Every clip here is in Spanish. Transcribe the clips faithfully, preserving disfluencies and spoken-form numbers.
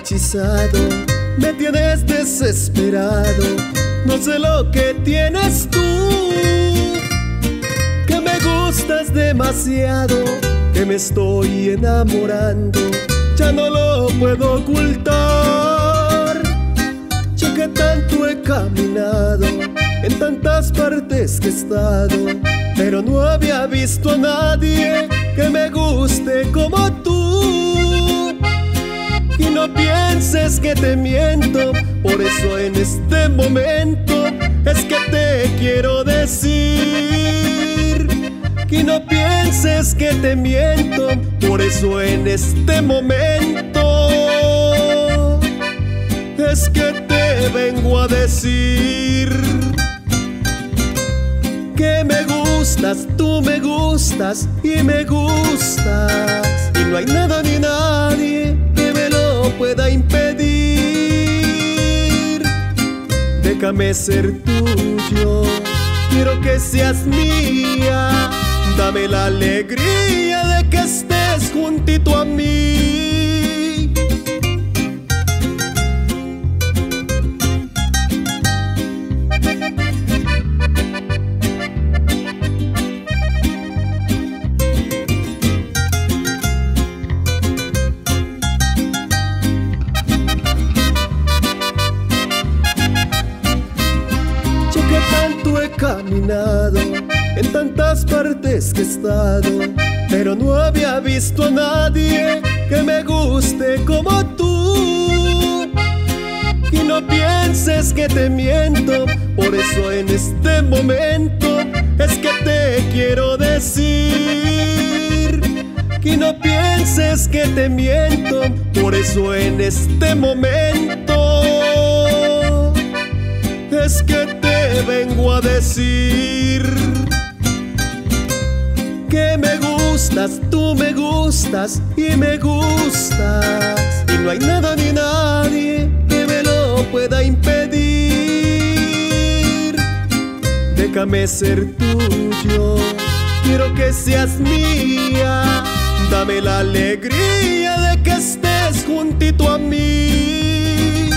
hechizado, me tienes desesperado. No sé lo que tienes tú, que me gustas demasiado, que me estoy enamorando, ya no lo puedo ocultar. Yo que tanto he caminado, en tantas partes que he estado, pero no había visto a nadie que me guste como tú. Y no pienses que te miento, por eso en este momento es que te quiero decir. Y no pienses que te miento, por eso en este momento es que te vengo a decir que me gustas, tú me gustas y me gustas, y no hay nada ni nadie que me lo pueda impedir. Déjame ser tuyo, quiero que seas mía, dame la alegría de que estés juntito a mí. Yo que tanto he caminado, en tantas partes que he estado, pero no había visto a nadie que me guste como tú. Y no pienses que te miento, por eso en este momento es que te quiero decir. Y no pienses que te miento, por eso en este momento es que te vengo a decir que me gustas, tú me gustas y me gustas, y no hay nada ni nadie que me lo pueda impedir. Déjame ser tuyo, quiero que seas mía, dame la alegría de que estés juntito a mí.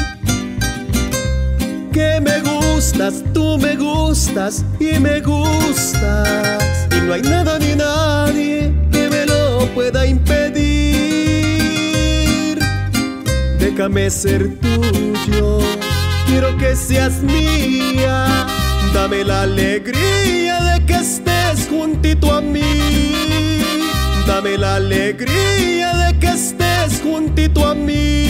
Que me gustas, tú me gustas y me gustas, y no hay nada ni nadie que me lo pueda impedir. Déjame ser tuyo, quiero que seas mía, dame la alegría de que estés juntito a mí. Dame la alegría de que estés juntito a mí.